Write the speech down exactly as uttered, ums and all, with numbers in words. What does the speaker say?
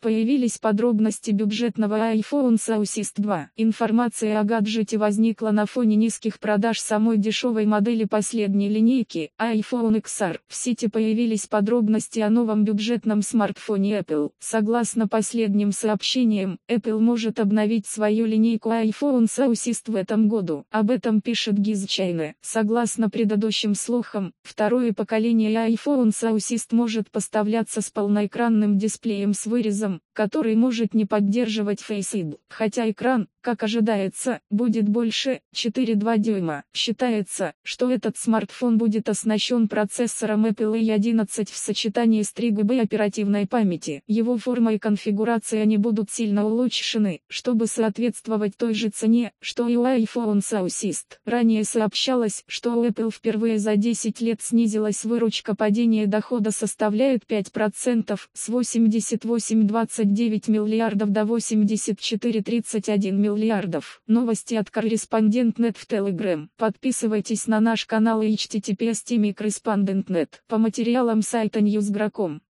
появились подробности бюджетного iPhone Assist два. Информация о гаджете возникла на фоне низких продаж самой дешевой модели последней линейки, iPhone икс ар. В сети появились подробности о новом бюджетном смартфоне Apple. Согласно последним сообщениям, Apple может обновить свою линейку iPhone Assist в этом году. Об этом пишет Giz China. Согласно предыдущим слухам, второе поколение iPhone Assist может поставляться с полноэкранным дисплеем с вырезом, который может не поддерживать Face ай ди. Хотя экран, как ожидается, будет больше, четыре целых два дюйма. Считается, что этот смартфон будет оснащен процессором Apple эй одиннадцать в сочетании с три гигабайта оперативной памяти. Его форма и конфигурация не будут сильно улучшены, чтобы соответствовать той же цене, что и у iPhone Assist. Ранее сообщалось, что у Apple впервые за десять лет снизилась выручка, падение дохода составляет пять процентов, с восемьдесят восемь целых двадцать девять миллиардов до восемьдесят четыре целых тридцать один миллиардов. Новости от Корреспондент точка нет в Telegram. Подписывайтесь на наш канал эйч ти ти пи эс точка корреспондент точка нет по материалам сайта ньюс точка гра точка ком.